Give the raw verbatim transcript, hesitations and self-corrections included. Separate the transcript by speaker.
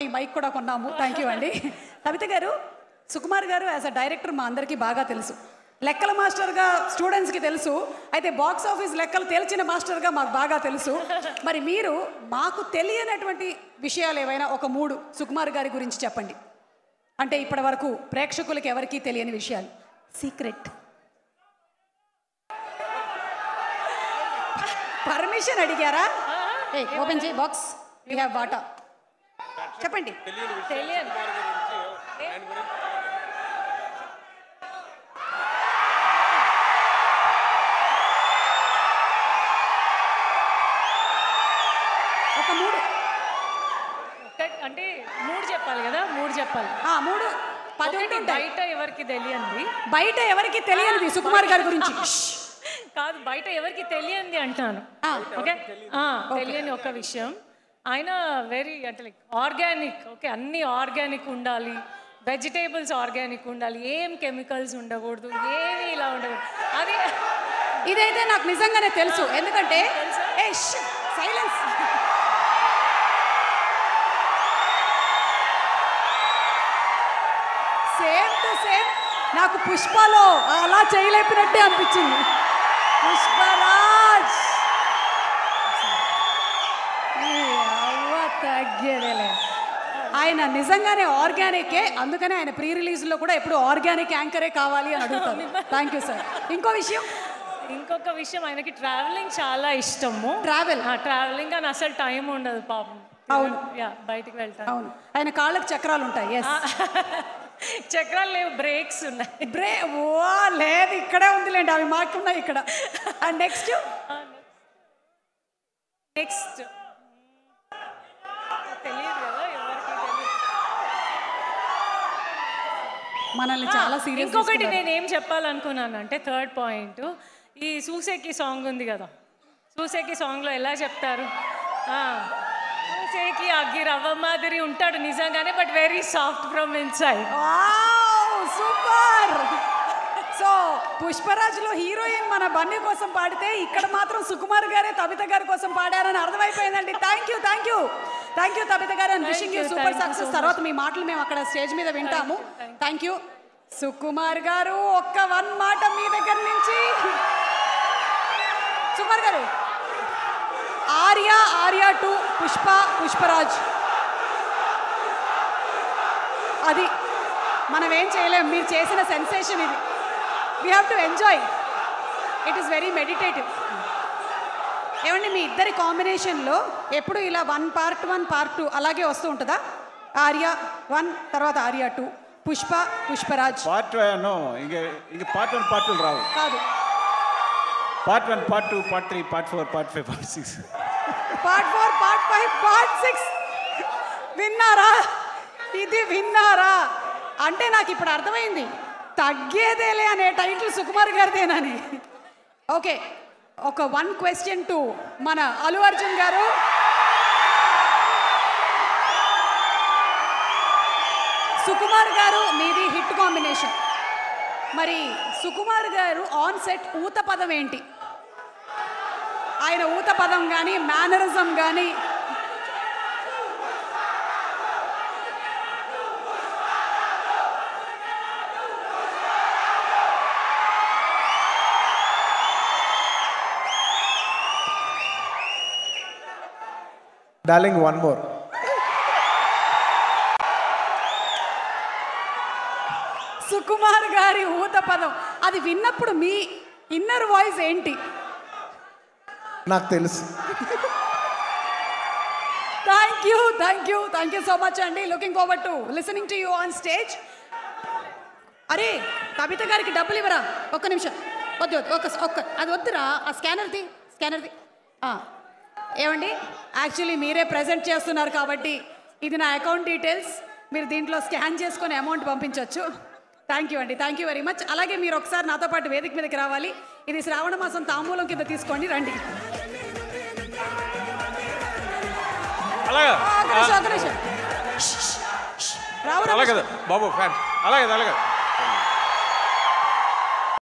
Speaker 1: ఈ మైక్ కూడా కొన్నాము. థ్యాంక్ యూ అండి. కవిత గారు, సుకుమార్ గారు యాజ్ అ డైరెక్టర్ మా అందరికీ బాగా తెలుసు. లెక్కల మాస్టర్గా స్టూడెంట్స్కి తెలుసు. అయితే బాక్స్ ఆఫీస్ లెక్కలు తేల్చిన మాస్టర్గా మాకు బాగా తెలుసు. మరి మీరు మాకు తెలియనటువంటి విషయాలు ఏవైనా ఒక మూడు సుకుమార్ గారి గురించి చెప్పండి. అంటే ఇప్పటి వరకు ప్రేక్షకులకి ఎవరికీ తెలియని విషయాలు. సీక్రెట్. పర్మిషన్ అడిగారా? ఏ ఓపెన్ చేయి బాక్స్. వీ హ్యావ్ వాటా. చెప్పండి.
Speaker 2: తెలియని
Speaker 1: ఒక మూడు
Speaker 2: అంటే మూడు చెప్పాలి కదా, మూడు చెప్పాలి.
Speaker 1: మూడు పది
Speaker 2: బయట ఎవరికి తెలియంది,
Speaker 1: బయట ఎవరికి తెలియనిది సుకుమార్ గారి గురించి
Speaker 2: కాదు, బయట ఎవరికి తెలియంది అంటాను. ఓకే, తెలియని ఒక విషయం, ఆయన వెరీ అంటే లైక్ ఆర్గానిక్. ఓకే, అన్ని ఆర్గానిక్ ఉండాలి, వెజిటేబుల్స్ ఆర్గానిక్ ఉండాలి, ఏం కెమికల్స్ ఉండకూడదు, ఏమి ఇలా ఉండకూడదు. అది
Speaker 1: ఇదైతే నాకు నిజంగానే తెలుసు. ఎందుకంటే సైలెన్స్. సేమ్ టు సేమ్ నాకు పుష్పలో అలా చేయలేపినట్టే అనిపించింది. పుష్పరాజ్ తగ్గేదేలే. ఆయన నిజంగానే ఆర్గానికే. అందుకనే ఆయన ప్రీ రిలీజ్లో కూడా ఎప్పుడు ఆర్గానిక్ యాంకరే కావాలి అని అడుగుతాను. Thank you sir. ఇంకో విషయం
Speaker 2: ఇంకొక విషయం ఆయనకి ట్రావెలింగ్ చాలా ఇష్టము.
Speaker 1: ట్రావెల్
Speaker 2: ట్రావెలింగ్ అని అసలు టైం ఉండదు పాపం.
Speaker 1: అవును,
Speaker 2: యా బయటికి వెళ్తాను.
Speaker 1: అవును, ఆయన కాళ్ళకి చక్రాలు ఉంటాయి. ఎస్,
Speaker 2: చక్రాలు లేవు, బ్రేక్స్ ఉన్నాయి.
Speaker 1: బ్రే ఓ లేదు, ఇక్కడే ఉందిలేండి, అవి మాకున్నాయి ఇక్కడ. అండ్ నెక్స్ట్
Speaker 2: నెక్స్ట్ తెలియదు కదా ఎవరికి తెలియదు.
Speaker 1: మనల్ని చాలా సీరియస్.
Speaker 2: ఇంకొకటి నేను ఏం చెప్పాలనుకున్నాను అంటే థర్డ్ పాయింట్, ఈ సూసేకి సాంగ్ ఉంది కదా, సూసేకి సాంగ్లో ఎలా చెప్తారు, సూసేకి అగ్గి రవ్వ మాదిరి ఉంటాడు నిజంగానే, but very soft from inside.
Speaker 1: Super. So పుష్పరాజ్లో హీరోయిన్ మన బన్నీ కోసం పాడితే ఇక్కడ మాత్రం సుకుమార్ గారే తబిత గారి కోసం పాడారని అర్థమైపోయిందండి. Thank you thank you thank you Tabitha గారు. And wishing you super success. తర్వాత మీ మాటలు మేము అక్కడ స్టేజ్ మీద వింటాము. థ్యాంక్ యూ సుకుమార్ గారు. ఒక్క వన్ మాట మీ దగ్గర నుంచి. సుకుమార్ గారు, ఆర్య, ఆర్య టూ, పుష్ప, పుష్పరాజ్, అది మనం ఏం చేయలేం. మీరు చేసిన సెన్సేషన్ ఇది. We have to enjoy. It is very meditative. ఏమండి మీ ఇద్దరి కాంబినేషన్లో ఎప్పుడు ఇలా one part one part two అలాగే వస్తూ ఉంటుందా? ఆర్య వన్ తర్వాత Arya two, Pushpa, Pushparaj
Speaker 3: part no ఇంక ఇంక పార్ట్ వన్ పార్ట్ టూ రావు.
Speaker 1: కాదు,
Speaker 3: part one part two part three part four part five part six
Speaker 1: part four part five part six. విన్నారా? ఇది విన్నారా? అంటే నాకు ఇప్పుడు అర్థమైంది, తగ్గేదేలే అనే టైటిల్ సుకుమార్ గారిదేనని. ఓకే, ఒక వన్ క్వశ్చన్ టు మన అల్లు అర్జున్ గారు. సుకుమార్ గారు మీది హిట్ కాంబినేషన్. మరి సుకుమార్ గారు ఆన్ సెట్ ఊత పదం ఏంటి? ఆయన ఊత పదం కానీ మేనరిజం కానీ
Speaker 4: డార్లింగ్ వన్ మోర్.
Speaker 1: సుకుమార్ గారి ఊత పదం అది విన్నప్పుడు మీ ఇన్నర్ వాయిస్ ఏంటి?
Speaker 4: నాకు తెలుసు.
Speaker 1: Thank you thank you thank you so much అండి. Looking forward to listening to you on stage. అరే కవిత గారికి డబ్బులు ఇవ్వరా? ఒక్క నిమిషం. వద్దు వద్దు ఒక్క ఒక్క అది వద్దురా. ఆ స్కానర్ది స్కానర్ది ఏమండి, యాక్చువల్లీ మీరే ప్రజెంట్ చేస్తున్నారు కాబట్టి ఇది నా అకౌంట్ డీటెయిల్స్. మీరు దీంట్లో స్కాన్ చేసుకొని అమౌంట్ పంపించవచ్చు. థ్యాంక్ యూ అండి, థ్యాంక్ యూ వెరీ మచ్. అలాగే మీరు ఒకసారి నాతో పాటు వేదిక మీదకి రావాలి. ఇది శ్రావణ మాసం తాంబూలం కింద తీసుకోండి, రండి.
Speaker 5: అలాగే బాబు ఫ్యాన్ అలాగే అలాగే